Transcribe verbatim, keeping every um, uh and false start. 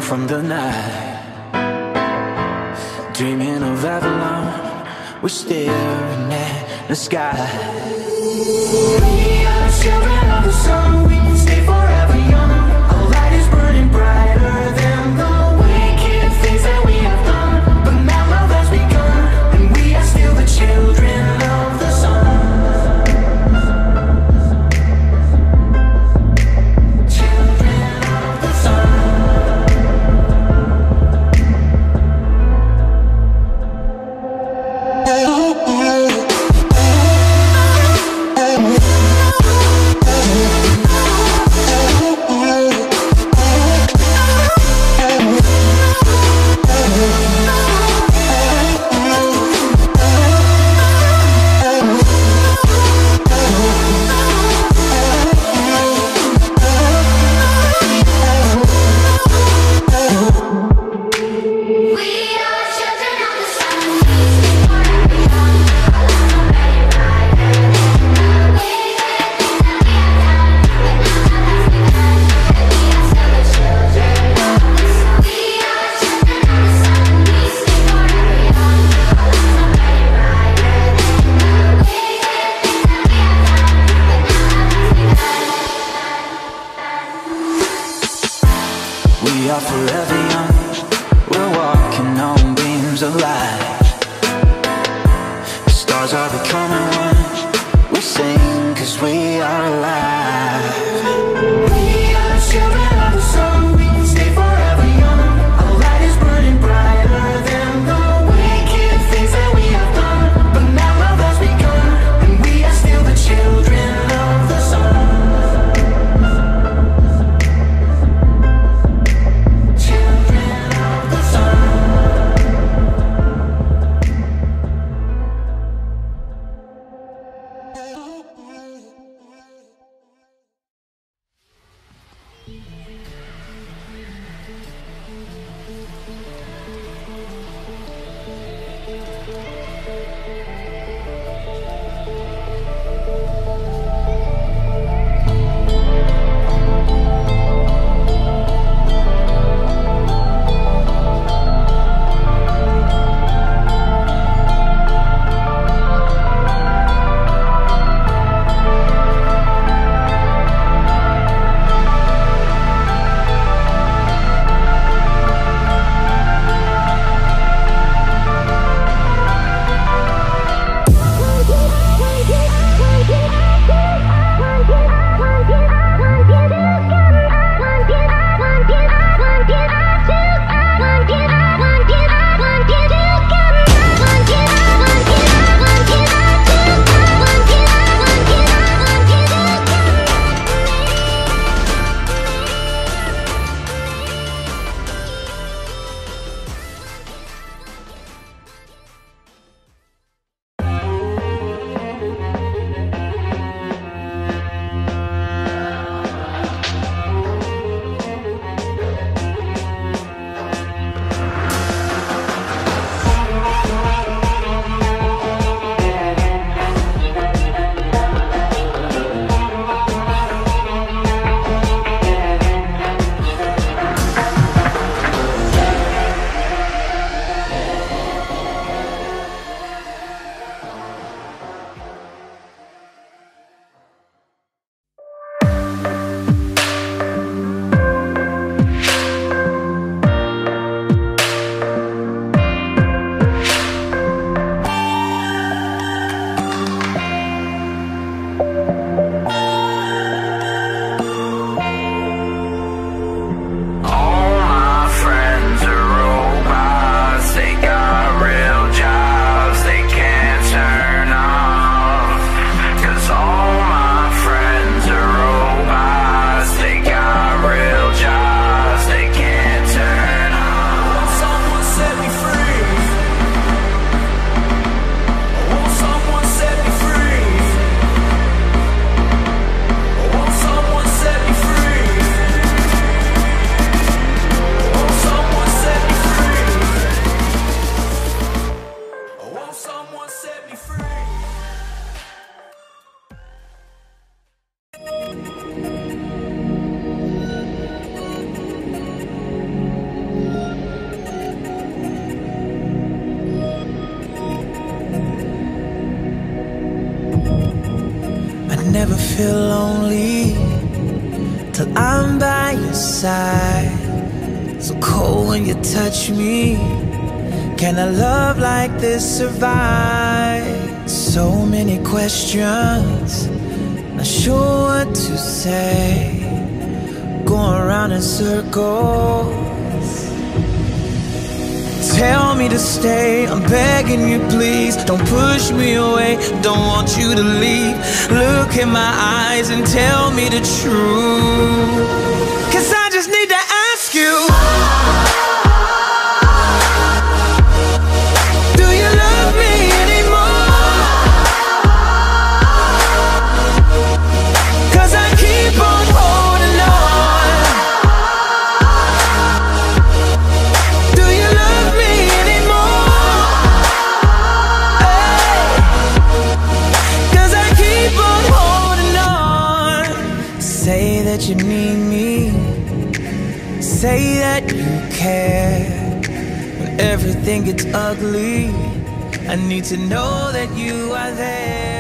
from the night, dreaming of Avalon. We're staring at the sky. We are children of the sun. We can stay forever young. Our light is burning brighter than the wicked things that we have done. But now love has begun, and we are still the children of the sun. We are forever young. We're walking on beams of light. The stars are becoming one. We sing 'cause we are alive. We are children of the sun. We can stay forever young. Our light is burning brighter than the wicked things that we have done. But now love has begun, and we are still the children of the sun. never feel lonely till I'm by your side. So cold when you touch me. Can a love like this survive? So many questions, not sure what to say, going around in circles. Tell me to stay, I'm begging you please. Don't push me away, don't want you to leave. Look in my eyes and tell me the truth, 'cause I just need to ask you, do you love me anymore? 'Cause I keep on holding on. Do you love me anymore? Hey. 'Cause I keep on holding on. Say that you need me, say that you care. When everything gets ugly, I need to know that you are there.